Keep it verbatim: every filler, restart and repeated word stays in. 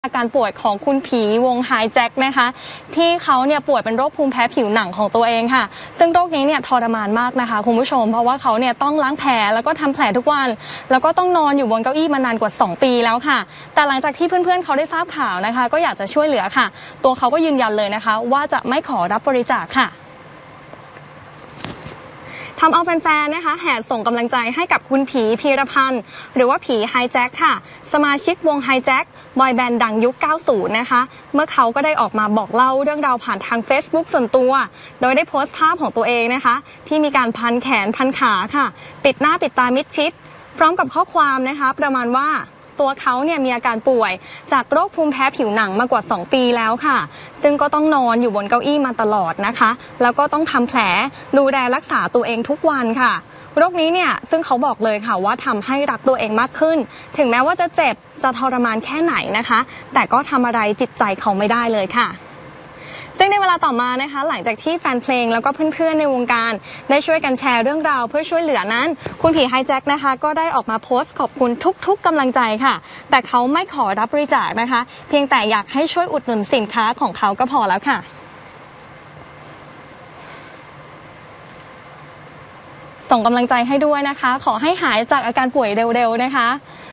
อาการป่วยของคุณผีวงไฮแจ็คนะคะที่เขาเนี่ยป่วยเป็นโรคภูมิแพ้ผิวหนังของตัวเองค่ะซึ่งโรคนี้เนี่ยทรมานมากนะคะคุณผู้ชมเพราะว่าเขาเนี่ยต้องล้างแผลแล้วก็ทำแผลทุกวันแล้วก็ต้องนอนอยู่บนเก้าอี้มานานกว่าสองปีแล้วค่ะแต่หลังจากที่เพื่อนๆเขาได้ทราบข่าวนะคะก็อยากจะช่วยเหลือค่ะตัวเขาก็ยืนยันเลยนะคะว่าจะไม่ขอรับบริจาคค่ะทำเอาแฟนๆนะคะแห่ส่งกำลังใจให้กับคุณผีพีรพันธ์หรือว่าผีไฮแจ็คค่ะสมาชิกวงไฮแจ็คบอยแบนด์ดังยุค เก้าสิบ นะคะเมื่อเขาก็ได้ออกมาบอกเล่าเรื่องราวผ่านทาง Facebook ส่วนตัวโดยได้โพสต์ภาพของตัวเองนะคะที่มีการพันแขนพันขาค่ะปิดหน้าปิดตามิดชิดพร้อมกับข้อความนะคะประมาณว่าตัวเขาเนี่ยมีอาการป่วยจากโรคภูมิแพ้ผิวหนังมากว่าสองปีแล้วค่ะซึ่งก็ต้องนอนอยู่บนเก้าอี้มาตลอดนะคะแล้วก็ต้องทำแผลดูแลรักษาตัวเองทุกวันค่ะโรคนี้เนี่ยซึ่งเขาบอกเลยค่ะว่าทำให้รักตัวเองมากขึ้นถึงแม้ว่าจะเจ็บจะทรมานแค่ไหนนะคะแต่ก็ทำอะไรจิตใจเขาไม่ได้เลยค่ะซึ่งในเวลาต่อมานะคะหลังจากที่แฟนเพลงแล้วก็เพื่อนๆในวงการได้ช่วยกันแชร์เรื่องราวเพื่อช่วยเหลือนั้นคุณผีไฮแจ็คนะคะก็ได้ออกมาโพสต์ขอบคุณทุกๆกำลังใจค่ะแต่เขาไม่ขอรับบริจาคนะคะเพียงแต่อยากให้ช่วยอุดหนุนสินค้าของเขาก็พอแล้วค่ะส่งกำลังใจให้ด้วยนะคะขอให้หายจากอาการป่วยเร็วๆนะคะ